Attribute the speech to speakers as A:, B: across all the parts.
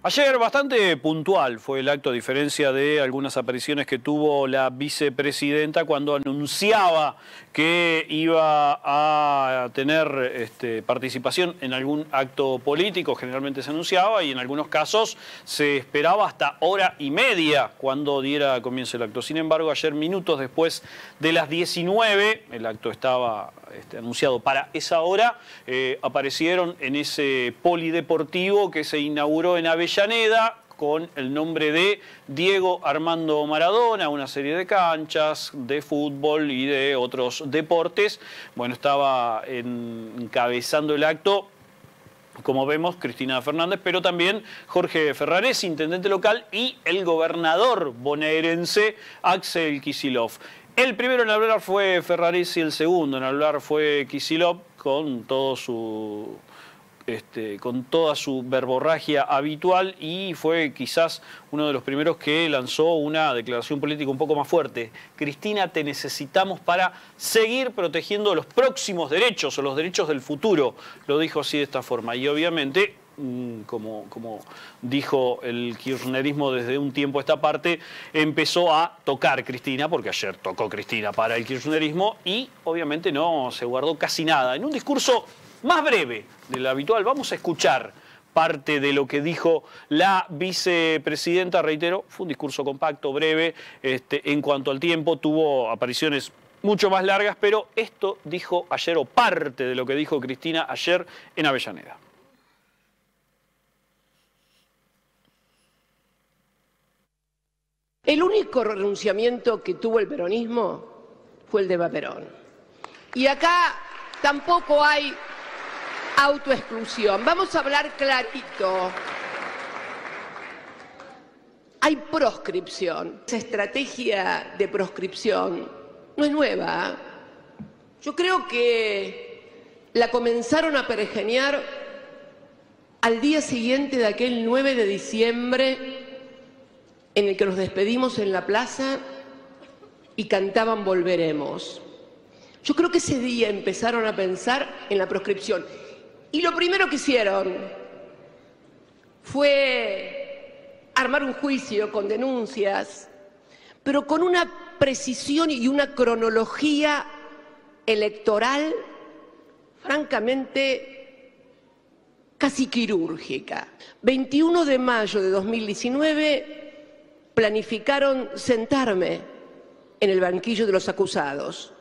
A: Ayer bastante puntual fue el acto, a diferencia de algunas apariciones que tuvo la vicepresidenta cuando anunciaba que iba a tener participación en algún acto político. Generalmente se anunciaba y en algunos casos se esperaba hasta hora y media cuando diera comienzo el acto. Sin embargo, ayer, minutos después de las 19, el acto estaba anunciado para esa hora, aparecieron en ese polideportivo que se inauguró en Avellaneda con el nombre de Diego Armando Maradona, una serie de canchas de fútbol y de otros deportes. Bueno, estaba encabezando el acto, como vemos, Cristina Fernández, pero también Jorge Ferraresi, intendente local, y el gobernador bonaerense Axel Kicillof. El primero en hablar fue Ferraresi, el segundo en hablar fue Kicillof, con toda su verborragia habitual, y fue quizás uno de los primeros que lanzó una declaración política un poco más fuerte. Cristina, te necesitamos para seguir protegiendo los próximos derechos o los derechos del futuro. Lo dijo así, de esta forma. Y obviamente, como dijo el kirchnerismo desde un tiempo a esta parte, empezó a tocar Cristina, porque ayer tocó Cristina para el kirchnerismo, y obviamente no se guardó casi nada. En un discurso más breve de lo habitual, vamos a escuchar parte de lo que dijo la vicepresidenta. Reitero, fue un discurso compacto, breve, en cuanto al tiempo, tuvo apariciones mucho más largas, pero esto dijo ayer, o parte de lo que dijo Cristina ayer en Avellaneda.
B: El único renunciamiento que tuvo el peronismo fue el de Eva Perón. Y acá tampoco hay autoexclusión. Vamos a hablar clarito. Hay proscripción. Esa estrategia de proscripción no es nueva. Yo creo que la comenzaron a pergeñar al día siguiente de aquel 9 de diciembre en el que nos despedimos en la plaza y cantaban Volveremos. Yo creo que ese día empezaron a pensar en la proscripción. Y lo primero que hicieron fue armar un juicio con denuncias, pero con una precisión y una cronología electoral francamente casi quirúrgica. 21 de mayo de 2019 planificaron sentarme en el banquillo de los acusados,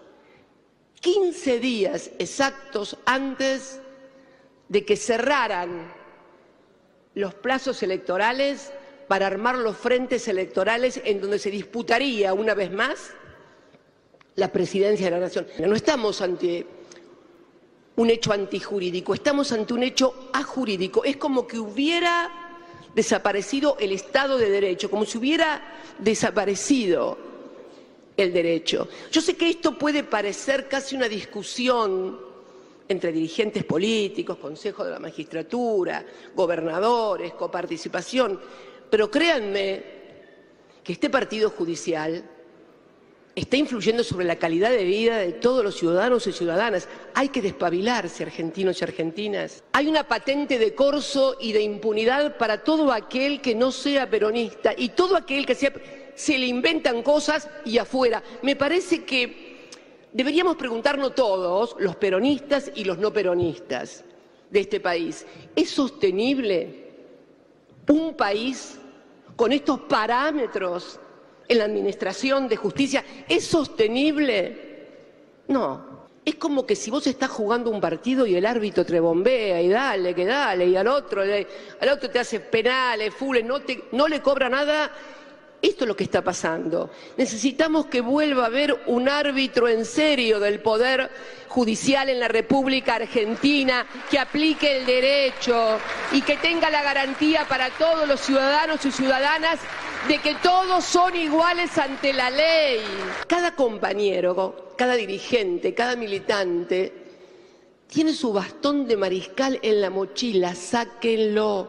B: 15 días exactos antes de que cerraran los plazos electorales para armar los frentes electorales en donde se disputaría una vez más la presidencia de la Nación. No estamos ante un hecho antijurídico, estamos ante un hecho ajurídico. Es como que hubiera desaparecido el Estado de Derecho, como si hubiera desaparecido el derecho. Yo sé que esto puede parecer casi una discusión entre dirigentes políticos, Consejo de la Magistratura, gobernadores, coparticipación, pero créanme que este partido judicial está influyendo sobre la calidad de vida de todos los ciudadanos y ciudadanas. Hay que despabilarse, argentinos y argentinas. Hay una patente de corso y de impunidad para todo aquel que no sea peronista y todo aquel que sea, se le inventan cosas y afuera. Me parece que deberíamos preguntarnos todos, los peronistas y los no peronistas de este país, ¿es sostenible un país con estos parámetros en la administración de justicia? ¿Es sostenible? No. Es como que si vos estás jugando un partido y el árbitro te bombea y dale, que dale, y al otro te hace penales, fules, no le cobra nada. Esto es lo que está pasando. Necesitamos que vuelva a haber un árbitro en serio del Poder Judicial en la República Argentina, que aplique el derecho y que tenga la garantía para todos los ciudadanos y ciudadanas de que todos son iguales ante la ley. Cada compañero, cada dirigente, cada militante tiene su bastón de mariscal en la mochila. Sáquenlo.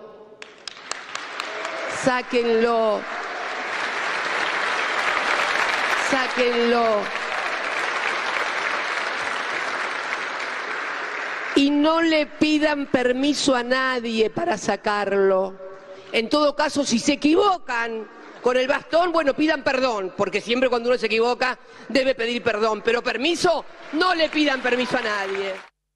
B: Sáquenlo. Sáquenlo. Y no le pidan permiso a nadie para sacarlo. En todo caso, si se equivocan con el bastón, bueno, pidan perdón, porque siempre cuando uno se equivoca debe pedir perdón, pero permiso, no le pidan permiso a nadie.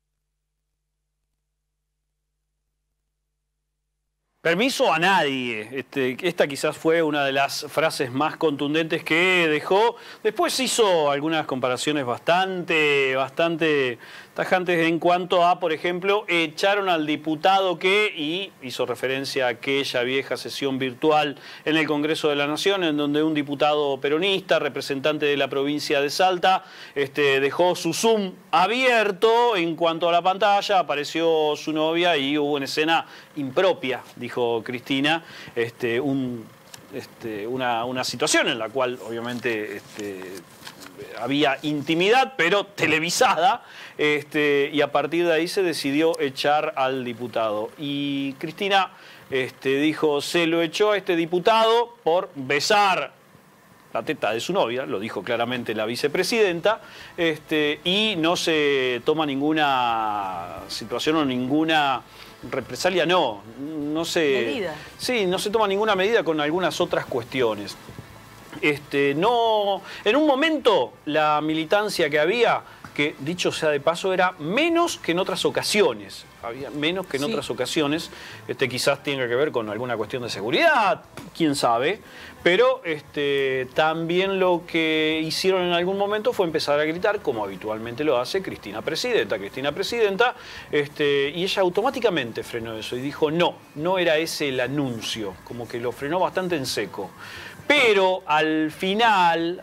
A: Permiso a nadie. Esta quizás fue una de las frases más contundentes que dejó. Después hizo algunas comparaciones bastante tajantes en cuanto a, por ejemplo, echaron al diputado y hizo referencia a aquella vieja sesión virtual en el Congreso de la Nación, en donde un diputado peronista, representante de la provincia de Salta, dejó su Zoom abierto. En cuanto a la pantalla, apareció su novia y hubo una escena impropia, dijo Cristina, una situación en la cual obviamente había intimidad, pero televisada, y a partir de ahí se decidió echar al diputado. Y Cristina dijo, se lo echó a este diputado por besar la teta de su novia, lo dijo claramente la vicepresidenta, y no se toma ninguna situación o ninguna represalia, no se... ¿Medida? Sí, no se toma ninguna medida con algunas otras cuestiones. No, en un momento la militancia que había, que dicho sea de paso era menos que en otras ocasiones, había menos que en otras ocasiones, quizás tenga que ver con alguna cuestión de seguridad, quién sabe, pero también lo que hicieron en algún momento fue empezar a gritar, como habitualmente lo hace, Cristina Presidenta, y ella automáticamente frenó eso y dijo no era ese el anuncio, como que lo frenó bastante en seco. Pero al final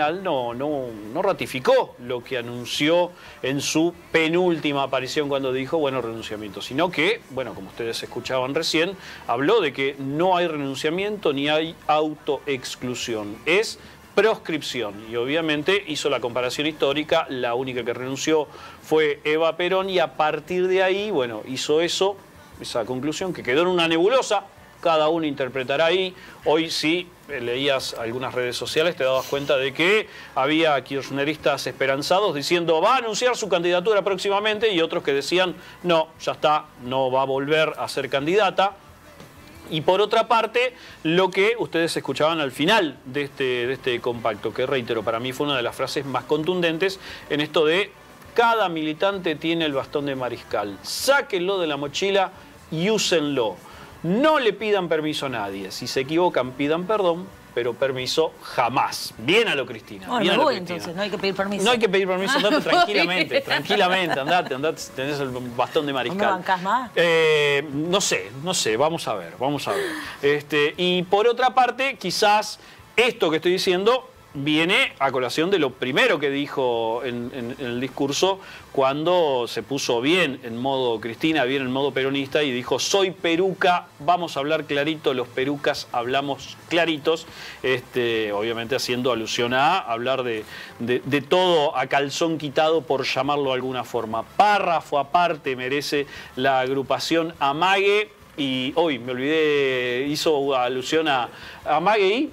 A: no ratificó lo que anunció en su penúltima aparición cuando dijo, bueno, renunciamiento, sino que, bueno, como ustedes escuchaban recién, habló de que no hay renunciamiento ni hay autoexclusión, es proscripción. Y obviamente hizo la comparación histórica, la única que renunció fue Eva Perón y a partir de ahí, bueno, hizo esa conclusión que quedó en una nebulosa. Cada uno interpretará ahí. Hoy sí leías algunas redes sociales, te dabas cuenta de que había kirchneristas esperanzados diciendo va a anunciar su candidatura próximamente y otros que decían no, ya está, no va a volver a ser candidata. Y por otra parte, lo que ustedes escuchaban al final de este compacto, que reitero, para mí fue una de las frases más contundentes en esto de cada militante tiene el bastón de mariscal, sáquenlo de la mochila y úsenlo. No le pidan permiso a nadie. Si se equivocan, pidan perdón, pero permiso jamás. Bien a lo Cristina.
C: Bueno,
A: bien
C: me
A: a lo
C: voy
A: Cristina.
C: Entonces, no hay que pedir permiso.
A: No hay que pedir permiso, andate tranquilamente, andate, tenés el bastón de mariscal.
C: ¿No me bancás más?
A: No sé, vamos a ver. Y por otra parte, quizás esto que estoy diciendo viene a colación de lo primero que dijo en el discurso cuando se puso bien en modo Cristina, bien en modo peronista y dijo soy peruca, vamos a hablar clarito, los perucas hablamos claritos, obviamente haciendo alusión a hablar de todo a calzón quitado, por llamarlo de alguna forma. Párrafo aparte merece la agrupación Amague y hoy me olvidé, hizo alusión a Amague y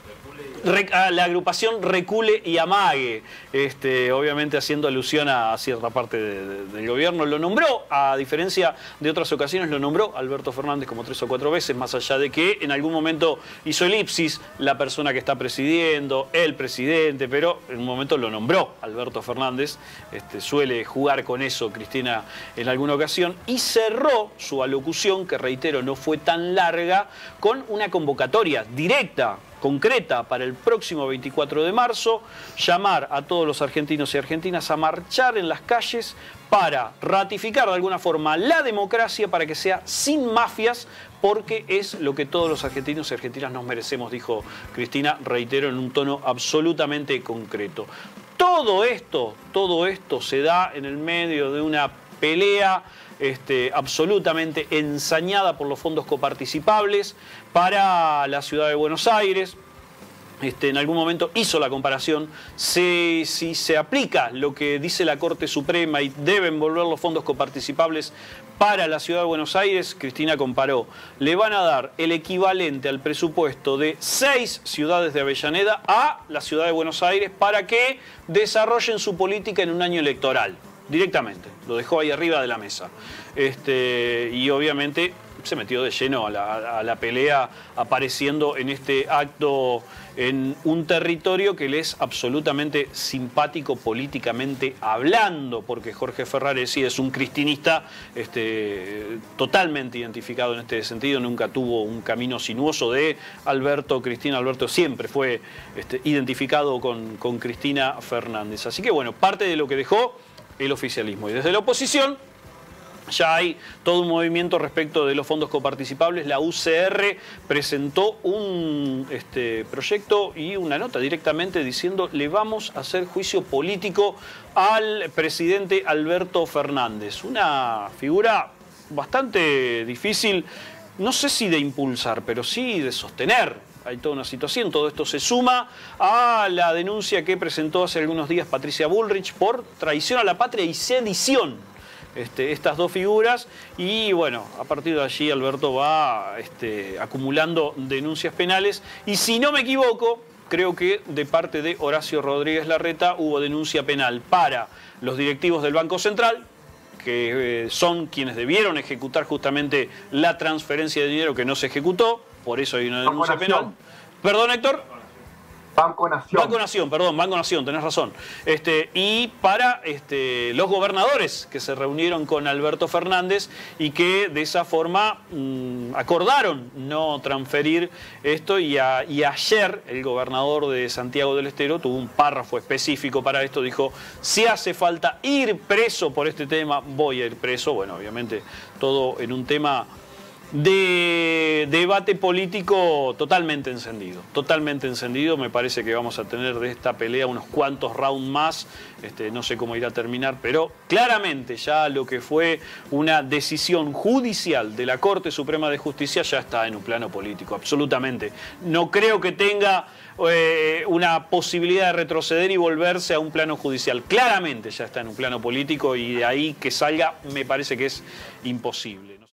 A: la agrupación Recule y Amague, obviamente haciendo alusión a cierta parte del gobierno. Lo nombró, a diferencia de otras ocasiones, lo nombró Alberto Fernández como 3 o 4 veces, más allá de que en algún momento hizo elipsis la persona que está presidiendo, el presidente, pero en un momento lo nombró Alberto Fernández. Suele jugar con eso Cristina en alguna ocasión y cerró su alocución, que reitero no fue tan larga, con una convocatoria directa, concreta, para el próximo 24 de marzo, llamar a todos los argentinos y argentinas a marchar en las calles para ratificar de alguna forma la democracia, para que sea sin mafias, porque es lo que todos los argentinos y argentinas nos merecemos, dijo Cristina, reitero, en un tono absolutamente concreto. Todo esto se da en el medio de una pelea absolutamente ensañada por los fondos coparticipables para la ciudad de Buenos Aires. En algún momento hizo la comparación, si se aplica lo que dice la Corte Suprema y deben volver los fondos coparticipables para la ciudad de Buenos Aires, Cristina comparó, le van a dar el equivalente al presupuesto de 6 ciudades de Avellaneda a la ciudad de Buenos Aires para que desarrollen su política en un año electoral. Directamente, lo dejó ahí arriba de la mesa. Y obviamente se metió de lleno a la pelea, apareciendo en este acto en un territorio que le es absolutamente simpático políticamente hablando, porque Jorge Ferraresi es un cristinista totalmente identificado en este sentido, nunca tuvo un camino sinuoso de Alberto Cristina. Alberto siempre fue identificado con Cristina Fernández. Así que bueno, parte de lo que dejó el oficialismo. Y desde la oposición ya hay todo un movimiento respecto de los fondos coparticipables. La UCR presentó un proyecto y una nota directamente diciendo: le vamos a hacer juicio político al presidente Alberto Fernández. Una figura bastante difícil, no sé si de impulsar, pero sí de sostener. Hay toda una situación. Todo esto se suma a la denuncia que presentó hace algunos días Patricia Bullrich por traición a la patria y sedición. Estas dos figuras, y bueno, a partir de allí Alberto va acumulando denuncias penales, y si no me equivoco, creo que de parte de Horacio Rodríguez Larreta hubo denuncia penal para los directivos del Banco Central, que son quienes debieron ejecutar justamente la transferencia de dinero que no se ejecutó, por eso hay una denuncia penal. Perdón, Héctor.
C: Banco Nación.
A: Banco Nación, perdón, Banco Nación, tenés razón. Y para los gobernadores que se reunieron con Alberto Fernández y que de esa forma acordaron no transferir esto, y ayer el gobernador de Santiago del Estero tuvo un párrafo específico para esto, dijo: si hace falta ir preso por este tema, voy a ir preso. Bueno, obviamente todo en un tema de debate político totalmente encendido. Totalmente encendido. Me parece que vamos a tener de esta pelea unos cuantos rounds más. No sé cómo irá a terminar, pero claramente ya lo que fue una decisión judicial de la Corte Suprema de Justicia ya está en un plano político, absolutamente. No creo que tenga una posibilidad de retroceder y volverse a un plano judicial. Claramente ya está en un plano político, y de ahí que salga me parece que es imposible.